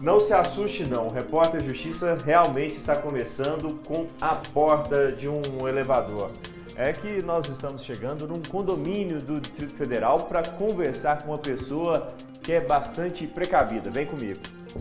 Não se assuste não, o Repórter Justiça realmente está começando com a porta de um elevador. É que nós estamos chegando num condomínio do Distrito Federal para conversar com uma pessoa que é bastante precavida. Vem comigo.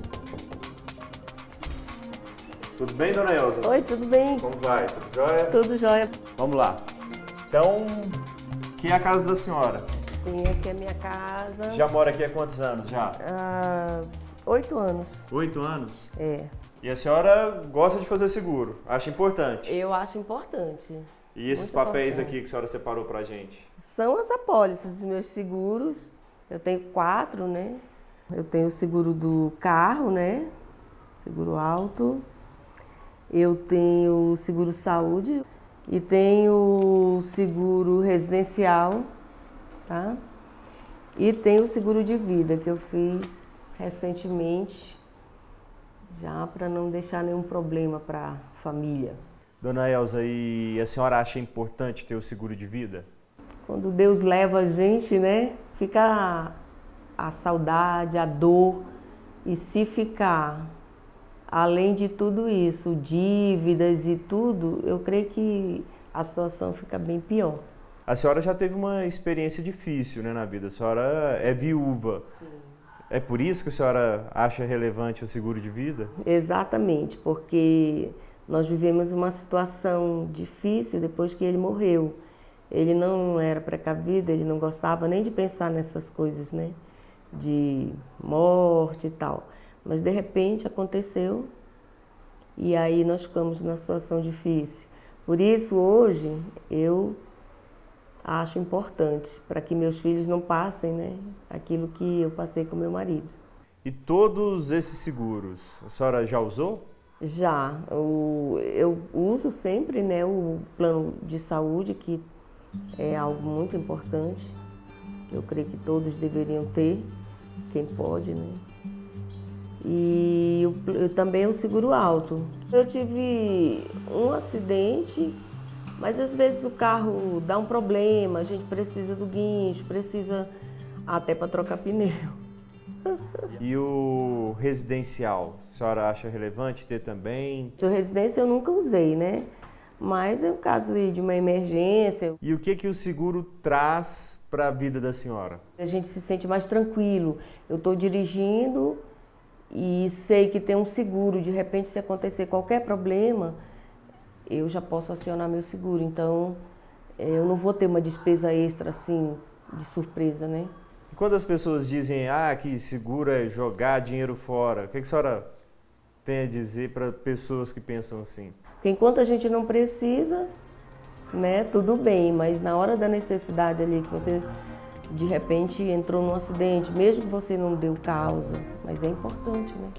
Tudo bem, dona Elza? Oi, tudo bem? Como vai? Tudo jóia? Tudo jóia. Vamos lá. Então, aqui é a casa da senhora. Sim, aqui é a minha casa. Já mora aqui há quantos anos já? 8 anos. 8 anos? É. E a senhora gosta de fazer seguro, acha importante? Eu acho importante. E esses Muito papéis importante. aqui que a senhora separou pra gente? São as apólices dos meus seguros. Eu tenho 4, né? Eu tenho o seguro do carro, né? Seguro alto. Eu tenho o seguro saúde e tenho o seguro residencial, tá? E tenho o seguro de vida que eu fiz recentemente, já para não deixar nenhum problema para a família. Dona Elza, e a senhora acha importante ter o seguro de vida? Quando Deus leva a gente, né, fica a saudade, a dor, e se ficar, além de tudo isso, dívidas e tudo, eu creio que a situação fica bem pior. A senhora já teve uma experiência difícil, né, na vida, a senhora é viúva. Sim. É por isso que a senhora acha relevante o seguro de vida? Exatamente, porque nós vivemos uma situação difícil depois que ele morreu. Ele não era precavido, ele não gostava nem de pensar nessas coisas, né? De morte e tal. Mas de repente aconteceu e aí nós ficamos numa situação difícil. Por isso hoje eu acho importante para que meus filhos não passem, né, aquilo que eu passei com meu marido. E todos esses seguros, a senhora já usou? Já, eu uso sempre, né, o plano de saúde, que é algo muito importante. Eu creio que todos deveriam ter, quem pode, né? E eu também o seguro alto. Eu tive um acidente, mas às vezes o carro dá um problema, a gente precisa do guincho, precisa até para trocar pneu. E o residencial, a senhora acha relevante ter também? O residência eu nunca usei, né? Mas é um caso de uma emergência. E o que o seguro traz para a vida da senhora? A gente se sente mais tranquilo. Eu estou dirigindo e sei que tem um seguro. De repente, se acontecer qualquer problema, eu já posso acionar meu seguro. Então, eu não vou ter uma despesa extra assim, de surpresa, né? E quando as pessoas dizem que seguro é jogar dinheiro fora, o que a senhora tem a dizer para pessoas que pensam assim? Porque enquanto a gente não precisa, né, tudo bem, mas na hora da necessidade ali, que você de repente entrou num acidente, mesmo que você não deu causa, mas é importante, né?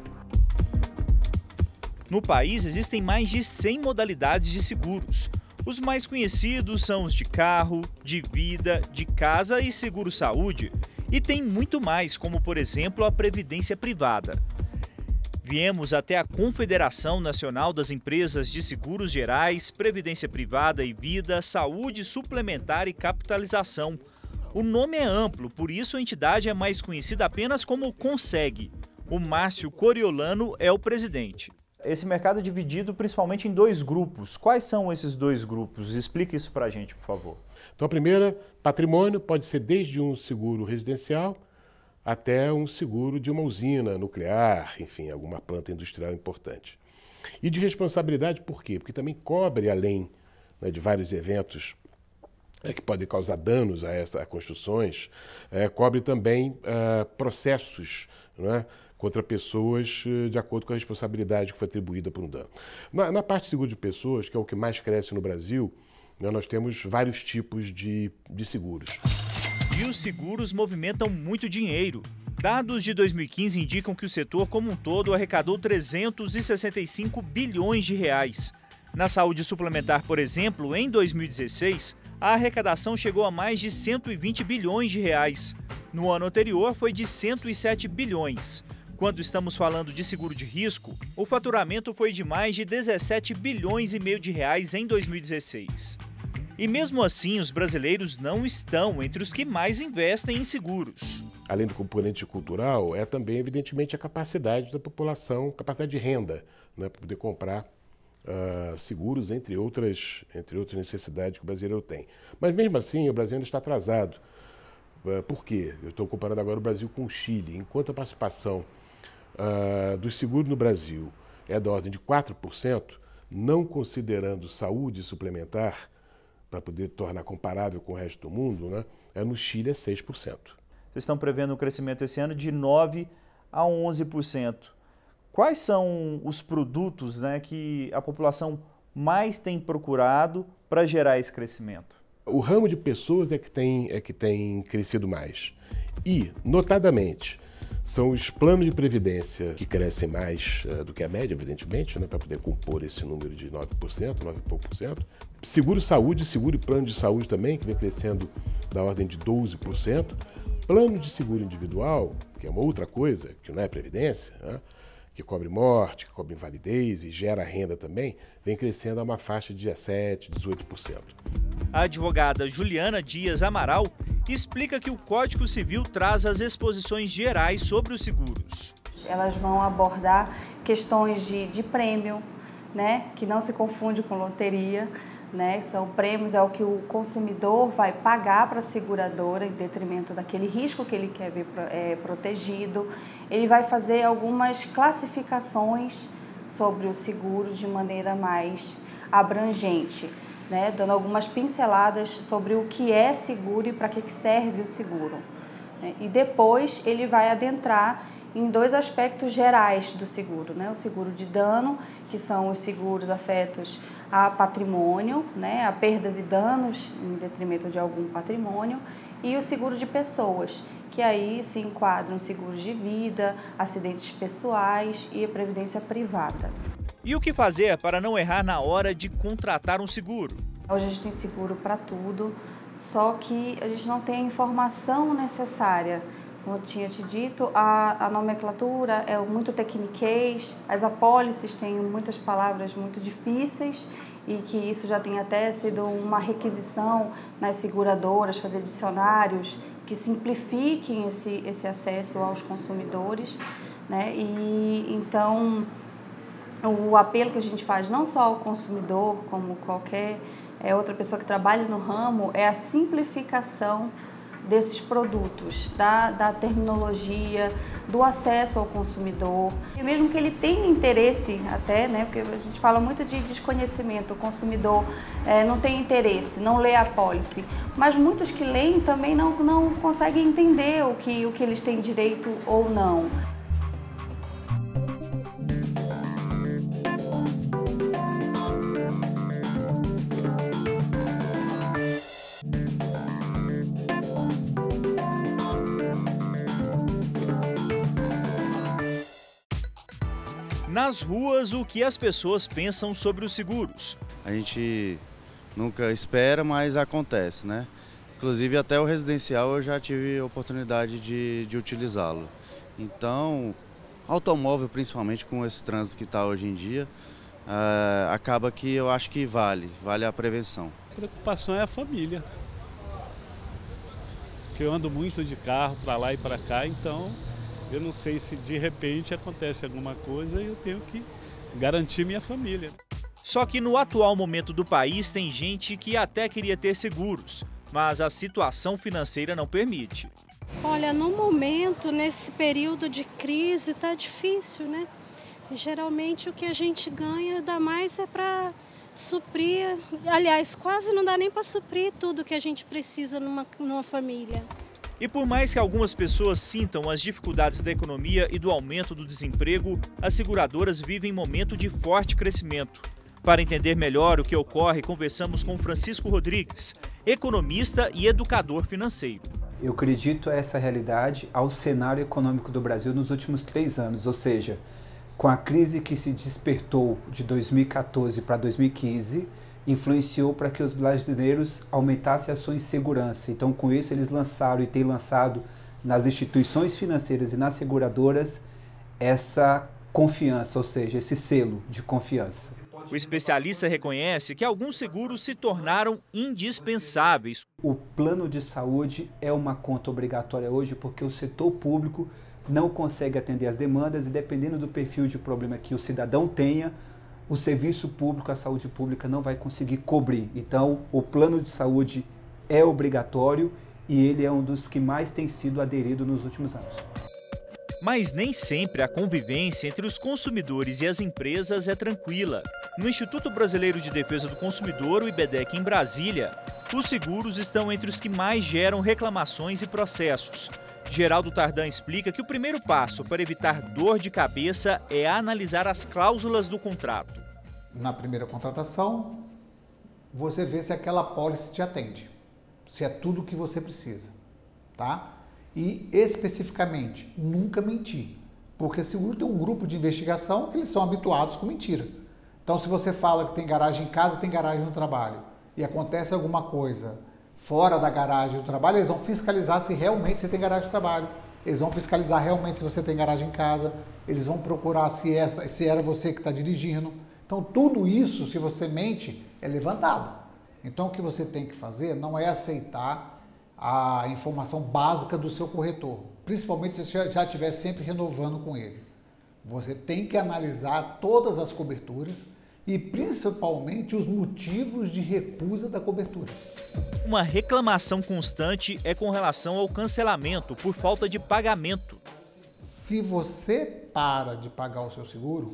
No país existem mais de 100 modalidades de seguros. Os mais conhecidos são os de carro, de vida, de casa e seguro-saúde. E tem muito mais, como por exemplo a previdência privada. Viemos até a Confederação Nacional das Empresas de Seguros Gerais, Previdência Privada e Vida, Saúde Suplementar e Capitalização. O nome é amplo, por isso a entidade é mais conhecida apenas como CONSEG. O Márcio Coriolano é o presidente. Esse mercado é dividido principalmente em 2 grupos. Quais são esses 2 grupos? Explique isso para a gente, por favor. Então, a primeira, patrimônio, pode ser desde um seguro residencial até um seguro de uma usina nuclear, enfim, alguma planta industrial importante. E de responsabilidade, por quê? Porque também cobre, além, né, de vários eventos que podem causar danos a construções, cobre também processos, né, contra pessoas de acordo com a responsabilidade que foi atribuída por um dano. Na parte de seguro de pessoas, que é o que mais cresce no Brasil, né, nós temos vários tipos de seguros. E os seguros movimentam muito dinheiro. Dados de 2015 indicam que o setor como um todo arrecadou 365 bilhões de reais. Na saúde suplementar, por exemplo, em 2016, a arrecadação chegou a mais de 120 bilhões de reais. No ano anterior, foi de 107 bilhões. Quando estamos falando de seguro de risco, o faturamento foi de mais de 17 bilhões e meio de reais em 2016. E mesmo assim, os brasileiros não estão entre os que mais investem em seguros. Além do componente cultural, é também, evidentemente, a capacidade da população, capacidade de renda, né, para poder comprar seguros, entre outras necessidades que o brasileiro tem. Mas mesmo assim, o Brasil ainda está atrasado. Por quê? Eu estou comparando agora o Brasil com o Chile. Enquanto a participação dos seguros no Brasil é da ordem de 4%, não considerando saúde suplementar, para poder tornar comparável com o resto do mundo, né, no Chile é 6%. Vocês estão prevendo um crescimento esse ano de 9% a 11%. Quais são os produtos, né, que a população mais tem procurado para gerar esse crescimento? O ramo de pessoas é que tem crescido mais. E, notadamente, são os planos de previdência que crescem mais do que a média, evidentemente, né, para poder compor esse número de 9%, 9 e pouco por cento. Seguro-saúde, seguro e plano de saúde também, que vem crescendo da ordem de 12%. Plano de seguro individual, que é uma outra coisa, que não é previdência, né, que cobre morte, que cobre invalidez e gera renda também, vem crescendo a uma faixa de 17%, 18%. A advogada Juliana Dias Amaral explica que o Código Civil traz as exposições gerais sobre os seguros. Elas vão abordar questões de prêmio, né, que não se confunde com loteria, né, são prêmios, é o que o consumidor vai pagar para a seguradora em detrimento daquele risco que ele quer ver protegido. Ele vai fazer algumas classificações sobre o seguro de maneira mais abrangente, né, dando algumas pinceladas sobre o que é seguro e para que serve o seguro. E depois ele vai adentrar em dois aspectos gerais do seguro, né, o seguro de dano, que são os seguros afetos a patrimônio, né, a perdas e danos em detrimento de algum patrimônio, e o seguro de pessoas, que aí se enquadram seguros de vida, acidentes pessoais e a previdência privada. E o que fazer para não errar na hora de contratar um seguro? Hoje a gente tem seguro para tudo, só que a gente não tem a informação necessária. Como eu tinha te dito, a nomenclatura é muito tecniquez, as apólices têm muitas palavras muito difíceis e que isso já tem até sido uma requisição nas seguradoras, fazer dicionários que simplifiquem esse acesso aos consumidores, né? E então o apelo que a gente faz não só ao consumidor, como qualquer outra pessoa que trabalha no ramo, é a simplificação desses produtos, da terminologia, do acesso ao consumidor. E mesmo que ele tenha interesse até, né, porque a gente fala muito de desconhecimento, o consumidor não tem interesse, não lê a apólice, mas muitos que leem também não conseguem entender o que eles têm direito ou não. Nas ruas, o que as pessoas pensam sobre os seguros? A gente nunca espera, mas acontece, né? Inclusive até o residencial eu já tive a oportunidade de utilizá-lo. Então, automóvel, principalmente com esse trânsito que está hoje em dia, acaba que eu acho que vale a prevenção. A preocupação é a família. Porque eu ando muito de carro para lá e para cá, então eu não sei se de repente acontece alguma coisa e eu tenho que garantir minha família. Só que no atual momento do país tem gente que até queria ter seguros, mas a situação financeira não permite. Olha, no momento, nesse período de crise, tá difícil, né? E, geralmente o que a gente ganha dá mais é para suprir, aliás, quase não dá nem para suprir tudo que a gente precisa numa família. E por mais que algumas pessoas sintam as dificuldades da economia e do aumento do desemprego, as seguradoras vivem momento de forte crescimento. Para entender melhor o que ocorre, conversamos com Francisco Rodrigues, economista e educador financeiro. Eu acredito essa realidade ao cenário econômico do Brasil nos últimos 3 anos, ou seja, com a crise que se despertou de 2014 para 2015, influenciou para que os brasileiros aumentassem a sua insegurança. Então, com isso, eles lançaram e têm lançado nas instituições financeiras e nas seguradoras essa confiança, ou seja, esse selo de confiança. O especialista reconhece que alguns seguros se tornaram indispensáveis. O plano de saúde é uma conta obrigatória hoje porque o setor público não consegue atender as demandas e, dependendo do perfil de problema que o cidadão tenha, o serviço público, a saúde pública não vai conseguir cobrir. Então, o plano de saúde é obrigatório e ele é um dos que mais tem sido aderido nos últimos anos. Mas nem sempre a convivência entre os consumidores e as empresas é tranquila. No Instituto Brasileiro de Defesa do Consumidor, o IBDEC, em Brasília, os seguros estão entre os que mais geram reclamações e processos. Geraldo Tardan explica que o primeiro passo para evitar dor de cabeça é analisar as cláusulas do contrato. Na primeira contratação, você vê se aquela pólice te atende, se é tudo o que você precisa, tá? E, especificamente, nunca mentir, porque seguro tem um grupo de investigação que eles são habituados com mentira. Então, se você fala que tem garagem em casa, tem garagem no trabalho, e acontece alguma coisa fora da garagem do trabalho, eles vão fiscalizar se realmente você tem garagem no trabalho, eles vão fiscalizar realmente se você tem garagem em casa, eles vão procurar se era você que está dirigindo. Então, tudo isso, se você mente, é levantado. Então, o que você tem que fazer não é aceitar a informação básica do seu corretor, principalmente se você já estiver sempre renovando com ele. Você tem que analisar todas as coberturas e principalmente os motivos de recusa da cobertura. Uma reclamação constante é com relação ao cancelamento por falta de pagamento. Se você para de pagar o seu seguro,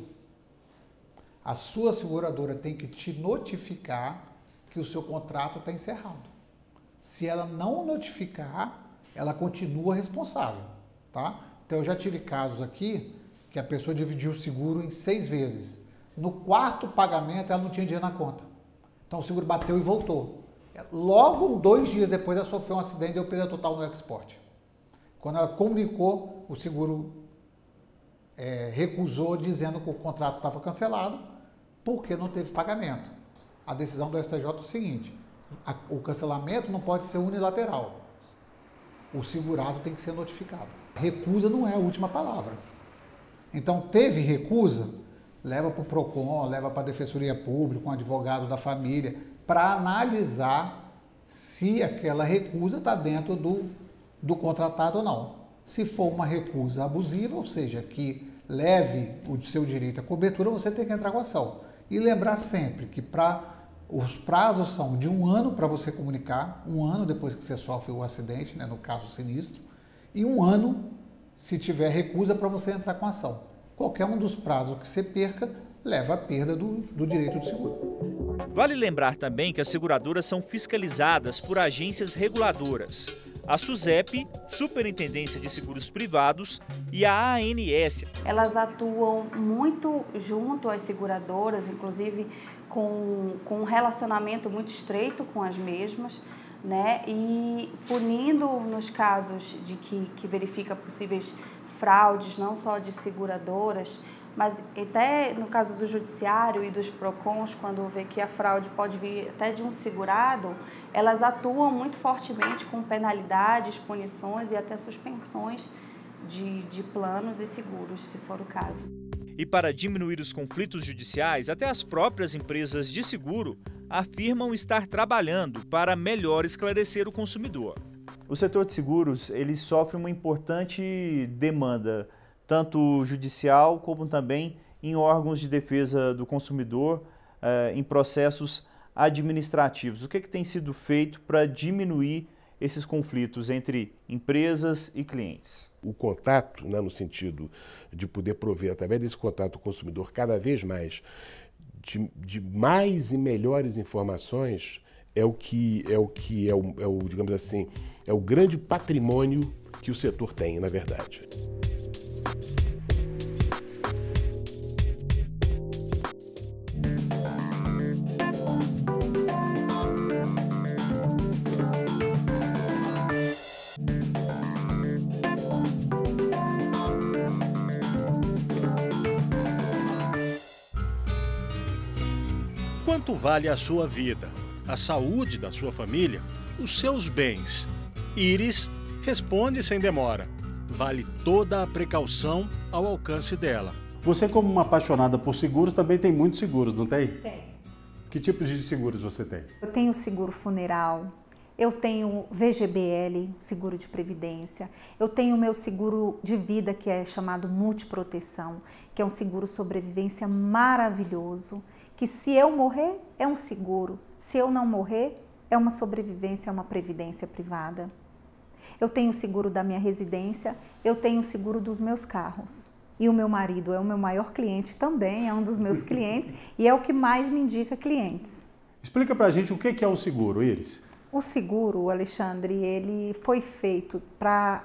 a sua seguradora tem que te notificar que o seu contrato está encerrado. Se ela não notificar, ela continua responsável, tá? Então, eu já tive casos aqui que a pessoa dividiu o seguro em 6 vezes. No 4º pagamento, ela não tinha dinheiro na conta. Então, o seguro bateu e voltou. Logo, 2 dias depois, ela sofreu um acidente e deu perda total no export. Quando ela comunicou, o seguro recusou, dizendo que o contrato estava cancelado, porque não teve pagamento. A decisão do STJ é o seguinte: o cancelamento não pode ser unilateral. O segurado tem que ser notificado. Recusa não é a última palavra. Então, teve recusa, leva para o PROCON, leva para a Defensoria Pública, um advogado da família, para analisar se aquela recusa está dentro do contratado ou não. Se for uma recusa abusiva, ou seja, que leve o seu direito à cobertura, você tem que entrar com ação. E lembrar sempre que os prazos são de 1 ano para você comunicar, 1 ano depois que você sofre o acidente, né, no caso sinistro, e 1 ano se tiver recusa para você entrar com ação. Qualquer um dos prazos que você perca leva à perda do direito de seguro. Vale lembrar também que as seguradoras são fiscalizadas por agências reguladoras. A SUSEP, Superintendência de Seguros Privados, e a ANS. Elas atuam muito junto às seguradoras, inclusive com um relacionamento muito estreito com as mesmas, né? E punindo nos casos de que verifica possíveis fraudes, não só de seguradoras, mas até no caso do judiciário e dos PROCONs, quando vê que a fraude pode vir até de um segurado, elas atuam muito fortemente com penalidades, punições e até suspensões de planos e seguros, se for o caso. E para diminuir os conflitos judiciais, até as próprias empresas de seguro afirmam estar trabalhando para melhor esclarecer o consumidor. O setor de seguros, ele sofre uma importante demanda, tanto judicial como também em órgãos de defesa do consumidor, em processos administrativos. O que tem sido feito para diminuir esses conflitos entre empresas e clientes? O contato, né, no sentido de poder prover, através desse contato, o consumidor cada vez mais de mais e melhores informações, digamos assim, é o grande patrimônio que o setor tem, na verdade. Quanto vale a sua vida, a saúde da sua família, os seus bens? Íris responde sem demora. Vale toda a precaução ao alcance dela. Você, como uma apaixonada por seguros, também tem muitos seguros, não tem? Tem. Que tipos de seguros você tem? Eu tenho seguro funeral, eu tenho VGBL, seguro de previdência, eu tenho o meu seguro de vida, que é chamado Multiproteção, que é um seguro sobrevivência maravilhoso, que se eu morrer, é um seguro, se eu não morrer, é uma sobrevivência, é uma previdência privada. Eu tenho o seguro da minha residência, eu tenho o seguro dos meus carros. E o meu marido é o meu maior cliente também, é um dos meus clientes e é o que mais me indica clientes. Explica pra gente o que é o seguro, Iris. O seguro, Alexandre, ele foi feito para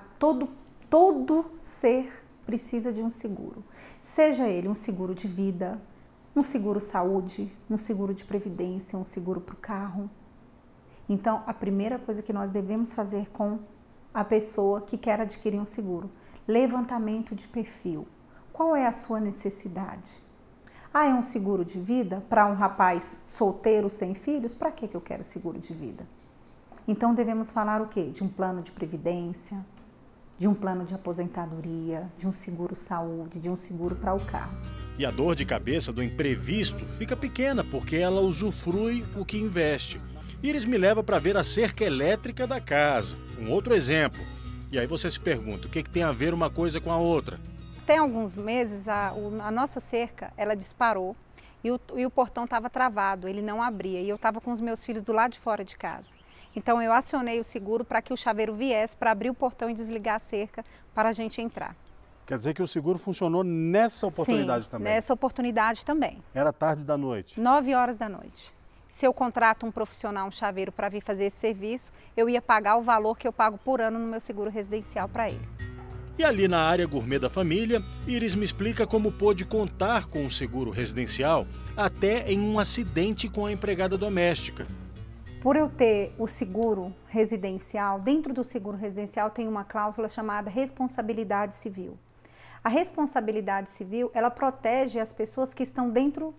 todo ser precisa de um seguro. Seja ele um seguro de vida, um seguro saúde, um seguro de previdência, um seguro para o carro. Então, a primeira coisa que nós devemos fazer com a pessoa que quer adquirir um seguro, levantamento de perfil. Qual é a sua necessidade? Ah, é um seguro de vida para um rapaz solteiro sem filhos? Para que eu quero seguro de vida? Então devemos falar o quê? De um plano de previdência, de um plano de aposentadoria, de um seguro saúde, de um seguro para o carro. E a dor de cabeça do imprevisto fica pequena porque ela usufrui o que investe. Iris me leva para ver a cerca elétrica da casa. Um outro exemplo. E aí você se pergunta, o que tem a ver uma coisa com a outra? Tem alguns meses, a nossa cerca, ela disparou e o portão estava travado, ele não abria. E eu estava com os meus filhos do lado de fora de casa. Então eu acionei o seguro para que o chaveiro viesse para abrir o portão e desligar a cerca para a gente entrar. Quer dizer que o seguro funcionou nessa oportunidade também? Sim, nessa oportunidade também. Era tarde da noite? 9 horas da noite. Se eu contrato um profissional, um chaveiro, para vir fazer esse serviço, eu ia pagar o valor que eu pago por ano no meu seguro residencial para ele. E ali na área gourmet da família, Iris me explica como pôde contar com o seguro residencial até em um acidente com a empregada doméstica. Por eu ter o seguro residencial, dentro do seguro residencial tem uma cláusula chamada responsabilidade civil. A responsabilidade civil, ela protege as pessoas que estão dentro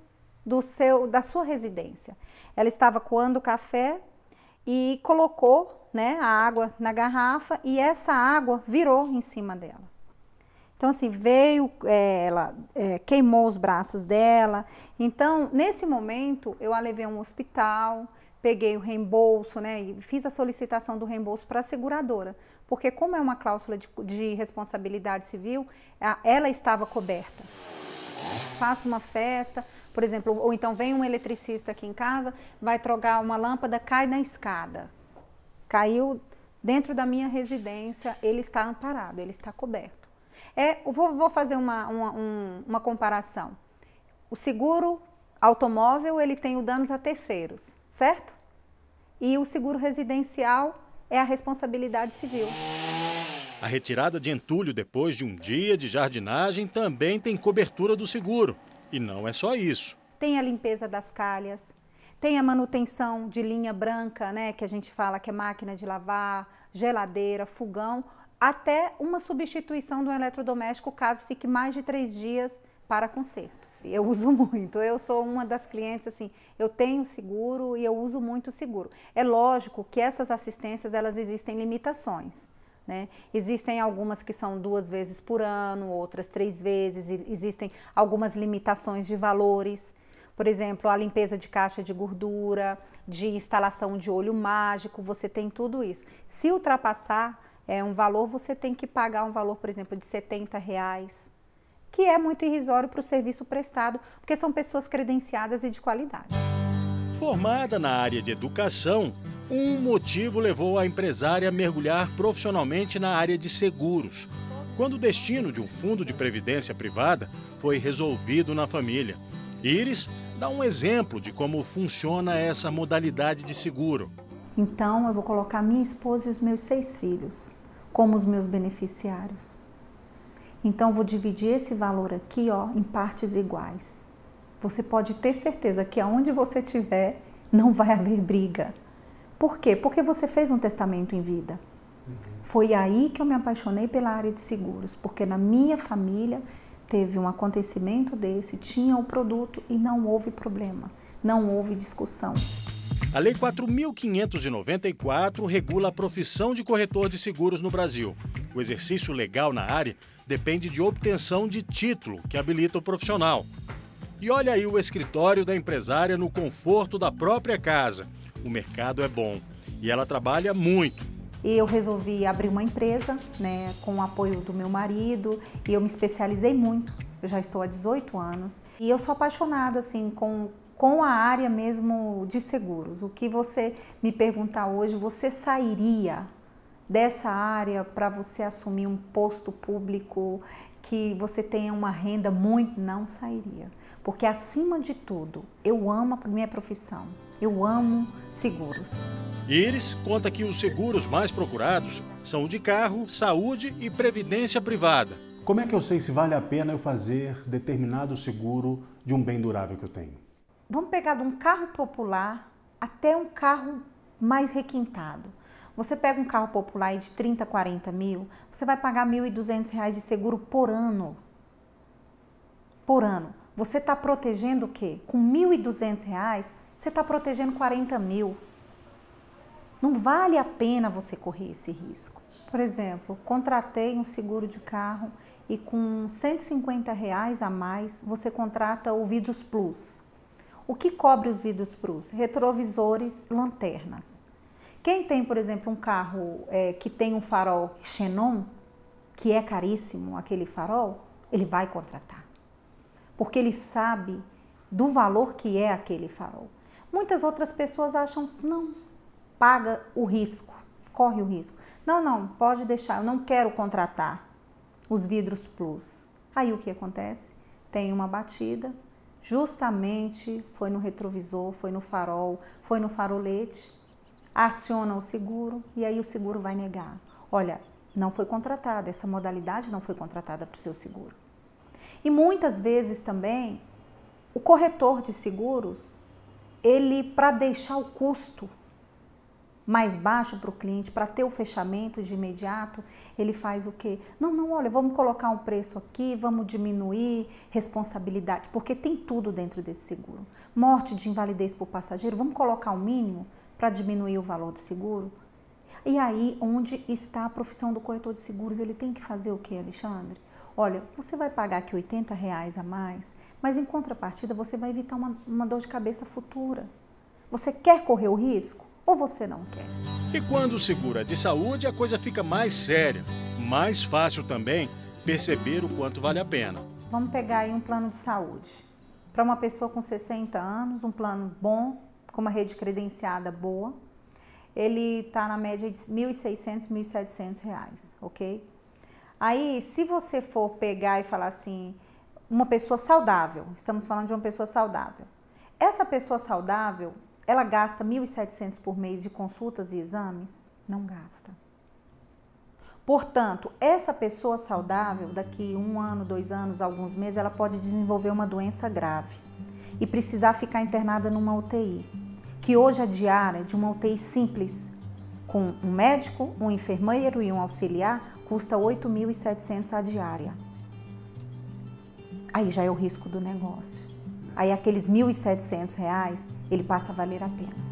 da sua residência. Ela estava coando café e colocou, né, a água na garrafa e essa água virou em cima dela. Então, assim, ela queimou os braços dela. Então, nesse momento, eu a levei a um hospital, peguei o reembolso, né, e fiz a solicitação do reembolso para a seguradora. Porque como é uma cláusula de responsabilidade civil, ela estava coberta. Faço uma festa, por exemplo, ou então vem um eletricista aqui em casa, vai trocar uma lâmpada, cai na escada. Caiu dentro da minha residência, ele está amparado, ele está coberto. Vou fazer uma comparação. O seguro automóvel, ele tem o danos a terceiros, certo? E o seguro residencial é a responsabilidade civil. A retirada de entulho depois de um dia de jardinagem também tem cobertura do seguro. E não é só isso. Tem a limpeza das calhas, tem a manutenção de linha branca, né, que a gente fala que é máquina de lavar, geladeira, fogão, até uma substituição do eletrodoméstico caso fique mais de 3 dias para conserto. Eu uso muito, eu sou uma das clientes, assim, eu tenho seguro e eu uso muito seguro. É lógico que essas assistências, elas existem limitações. Né? Existem algumas que são 2 vezes por ano, outras 3 vezes, existem algumas limitações de valores, por exemplo, a limpeza de caixa de gordura, de instalação de olho mágico, você tem tudo isso. Se ultrapassar um valor, você tem que pagar um valor, por exemplo, de R$70, que é muito irrisório para o serviço prestado, porque são pessoas credenciadas e de qualidade. Formada na área de educação, um motivo levou a empresária a mergulhar profissionalmente na área de seguros, quando o destino de um fundo de previdência privada foi resolvido na família. Iris dá um exemplo de como funciona essa modalidade de seguro. Então, eu vou colocar minha esposa e os meus 6 filhos como os meus beneficiários. Então, vou dividir esse valor aqui, ó, em partes iguais. Você pode ter certeza que aonde você estiver, não vai haver briga. Por quê? Porque você fez um testamento em vida. Foi aí que eu me apaixonei pela área de seguros, porque na minha família teve um acontecimento desse, tinha o produto e não houve problema, não houve discussão. A Lei 4.594 regula a profissão de corretor de seguros no Brasil. O exercício legal na área depende de obtenção de título que habilita o profissional. E olha aí o escritório da empresária no conforto da própria casa. O mercado é bom e ela trabalha muito. E eu resolvi abrir uma empresa, né, com o apoio do meu marido, e eu me especializei muito. Eu já estou há 18 anos e eu sou apaixonada assim com a área mesmo de seguros. O que você me perguntar hoje, você sairia dessa área para você assumir um posto público que você tenha uma renda muito? Não sairia. Porque acima de tudo, eu amo a minha profissão. Eu amo seguros. Iris conta que os seguros mais procurados são o de carro, saúde e previdência privada. Como é que eu sei se vale a pena eu fazer determinado seguro de um bem durável que eu tenho? Vamos pegar de um carro popular até um carro mais requintado. Você pega um carro popular aí de 30, 40 mil, você vai pagar R$ 1.200 de seguro por ano. Por ano. Você está protegendo o quê? Com R$ 1.200, você está protegendo 40 mil. Não vale a pena você correr esse risco. Por exemplo, contratei um seguro de carro e com R$ 150 a mais, você contrata o Vidros Plus. O que cobre os Vidros Plus? Retrovisores, lanternas. Quem tem, por exemplo, um carro que tem um farol xenon, que é caríssimo aquele farol, ele vai contratar. Porque ele sabe do valor que é aquele farol. Muitas outras pessoas acham, não, paga o risco, corre o risco. Não, pode deixar, eu não quero contratar os Vidros Plus. Aí o que acontece? Tem uma batida, justamente foi no retrovisor, foi no farol, foi no farolete, aciona o seguro e aí o seguro vai negar. Olha, não foi contratada, essa modalidade não foi contratada para o seu seguro. E muitas vezes também, o corretor de seguros, ele, para deixar o custo mais baixo para o cliente, para ter o fechamento de imediato, ele faz o quê? Não, olha, vamos colocar um preço aqui, vamos diminuir responsabilidade, porque tem tudo dentro desse seguro. Morte de invalidez por passageiro, vamos colocar o mínimo para diminuir o valor do seguro? E aí, onde está a profissão do corretor de seguros? Ele tem que fazer o quê, Alexandre? Olha, você vai pagar aqui R$ 80 a mais, mas em contrapartida você vai evitar uma dor de cabeça futura. Você quer correr o risco ou você não quer? E quando o seguro é de saúde, a coisa fica mais séria. Mais fácil também perceber o quanto vale a pena. Vamos pegar aí um plano de saúde. Para uma pessoa com 60 anos, um plano bom, com uma rede credenciada boa, ele está na média de R$ 1.600, R$ 1.700, ok? Aí, se você for pegar e falar assim, uma pessoa saudável, estamos falando de uma pessoa saudável. Essa pessoa saudável, ela gasta R$ 1.700 por mês de consultas e exames? Não gasta. Portanto, essa pessoa saudável, daqui 1 ano, 2 anos, alguns meses, ela pode desenvolver uma doença grave e precisar ficar internada numa UTI, que hoje a diária de uma UTI simples, com um médico, um enfermeiro e um auxiliar, custa R$ 8.700 a diária. Aí já é o risco do negócio. Aí aqueles R$ 1.700, ele passa a valer a pena.